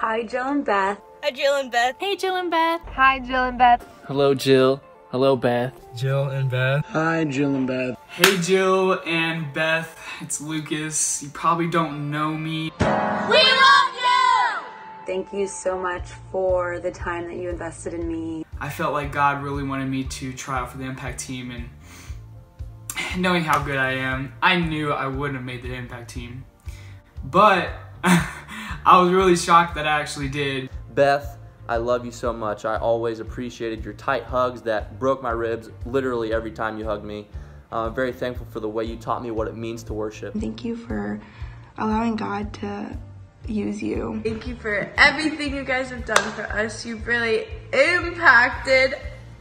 Hi, Jill and Beth. Hi, Jill and Beth. Hey, Jill and Beth. Hi, Jill and Beth. Hello, Jill. Hello, Beth. Jill and Beth. Hi, Jill and Beth. Hey, Jill and Beth. It's Lucas. You probably don't know me. We love you! Thank you so much for the time that you invested in me. I felt like God really wanted me to try out for the Impact team, and knowing how good I am, I knew I wouldn't have made the Impact team. But I was really shocked that I actually did. Beth, I love you so much. I always appreciated your tight hugs that broke my ribs literally every time you hugged me. I'm very thankful for the way you taught me what it means to worship. Thank you for allowing God to use you. Thank you for everything you guys have done for us. You've really impacted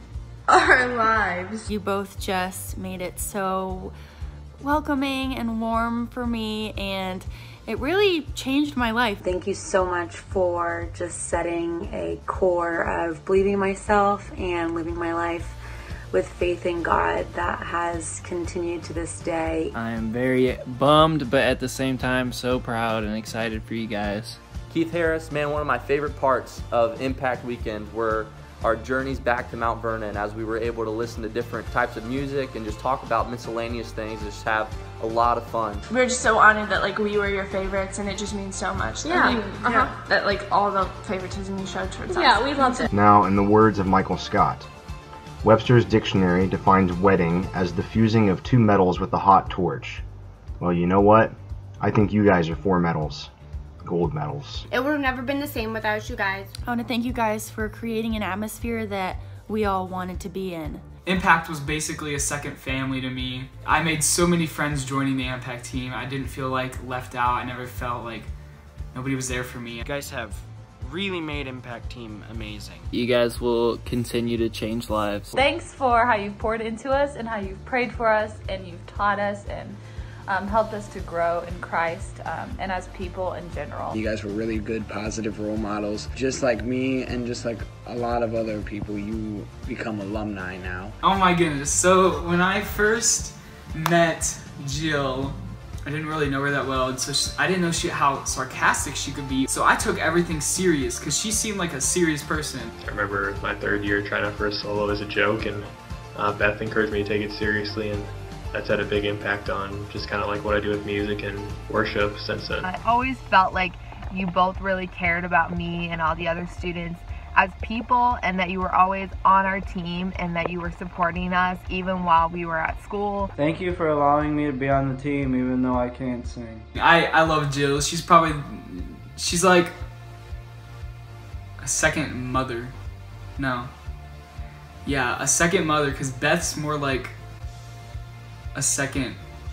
our lives. You both just made it so welcoming and warm for me, and it really changed my life. Thank you so much for just setting a core of believing in myself and living my life with faith in God that has continued to this day. I am very bummed, but at the same time so proud and excited for you guys. Keith Harris, man, one of my favorite parts of Impact Weekend were our journeys back to Mount Vernon, as we were able to listen to different types of music and just talk about miscellaneous things, just have a lot of fun. We're just so honored that we were your favorites, and it just means so much. Yeah. That all the favoritism you showed towards us. Yeah, we loved it. Now, in the words of Michael Scott, Webster's dictionary defines wedding as the fusing of two metals with a hot torch. Well, you know what? I think you guys are 4 metals. Gold medals. It would have never been the same without you guys. I want to thank you guys for creating an atmosphere that we all wanted to be in. Impact was basically a second family to me. I made so many friends joining the Impact team. I didn't feel left out. I never felt like nobody was there for me. You guys have really made Impact team amazing. You guys will continue to change lives. Thanks for how you've poured into us and how you've prayed for us and you've taught us and helped us to grow in Christ and as people in general. You guys were really good, positive role models. Just like me and just like a lot of other people, you become alumni now. Oh my goodness. So when I first met Jill, I didn't really know her that well, and so I didn't know how sarcastic she could be. So I took everything serious because she seemed like a serious person. I remember my 3rd year trying out for a solo as a joke, and Beth encouraged me to take it seriously, and that's had a big impact on just kind of what I do with music and worship since then. I always felt like you both really cared about me and all the other students as people, and that you were always on our team and that you were supporting us even while we were at school. Thank you for allowing me to be on the team even though I can't sing. I love Jill. She's like a second mother. No. Yeah, a second mother, because Beth's more like a second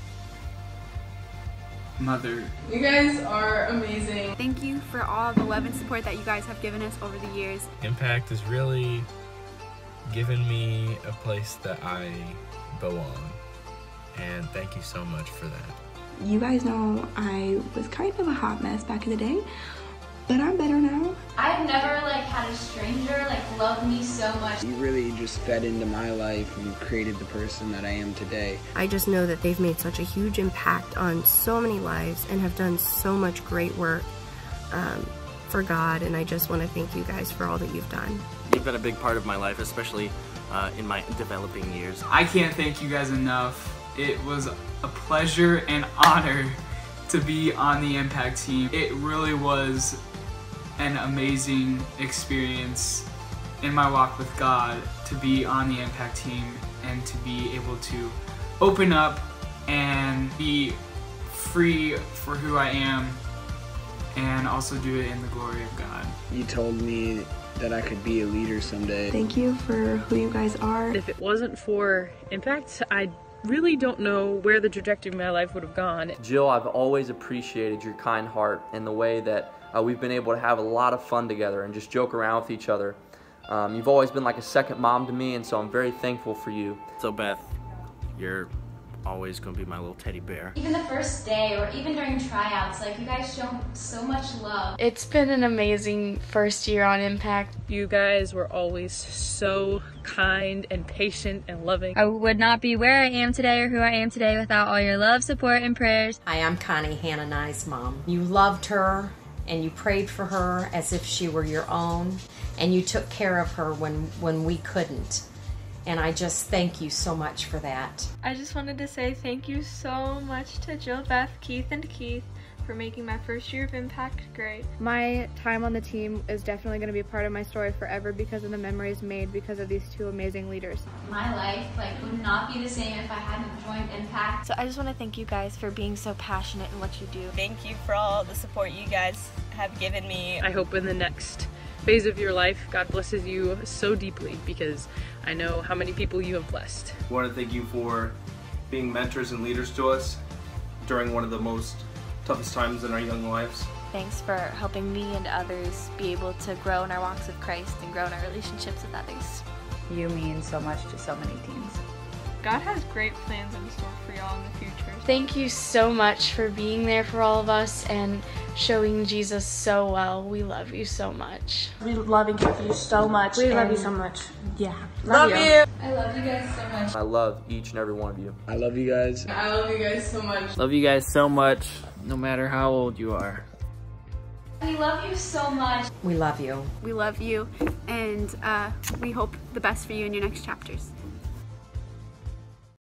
mother. You guys are amazing. Thank you for all the love and support that you guys have given us over the years. Impact has really given me a place that I belong, and thank you so much for that. You guys know I was kind of a hot mess back in the day, but I'm better now. I've never had a stranger love me so much. You really just fed into my life and created the person that I am today. I just know that they've made such a huge impact on so many lives and have done so much great work for God, and I just want to thank you guys for all that you've done. You've been a big part of my life, especially in my developing years. I can't thank you guys enough. It was a pleasure and honor to be on the Impact team. It really was an amazing experience in my walk with God to be on the Impact team and to be able to open up and be free for who I am and also do it in the glory of God. You told me that I could be a leader someday. Thank you for who you guys are. If it wasn't for Impact, I really don't know where the trajectory of my life would have gone. Jill, I've always appreciated your kind heart and the way that we've been able to have a lot of fun together and just joke around with each other. You've always been like a second mom to me, and so I'm very thankful for you. So Beth, you're always going to be my little teddy bear. Even the first day or even during tryouts, you guys show so much love. It's been an amazing first year on Impact. You guys were always so kind and patient and loving. I would not be where I am today or who I am today without all your love, support, and prayers. Hi, I'm Connie, Hannah and I's mom. You loved her, and you prayed for her as if she were your own, and you took care of her when we couldn't. And I just thank you so much for that. I just wanted to say thank you so much to Jill, Beth, Keith, and Keith for making my first year of Impact great. My time on the team is definitely going to be a part of my story forever because of the memories made because of these two amazing leaders. My life would not be the same if I hadn't joined Impact. So I just want to thank you guys for being so passionate in what you do. Thank you for all the support you guys have given me. I hope in the next phase of your life, God blesses you so deeply, because I know how many people you have blessed. I want to thank you for being mentors and leaders to us during one of the most toughest times in our young lives. Thanks for helping me and others be able to grow in our walks with Christ and grow in our relationships with others. You mean so much to so many teens. God has great plans in store for y'all in the future. Thank you so much for being there for all of us and showing Jesus so well. We love you so much. We love and care for you so much. We love you so much. Yeah. Love you. I love you guys so much. I love each and every one of you. I love you guys. I love you guys so much. Love you guys so much, no matter how old you are. We love you so much. We love you. We love you, and we hope the best for you in your next chapters.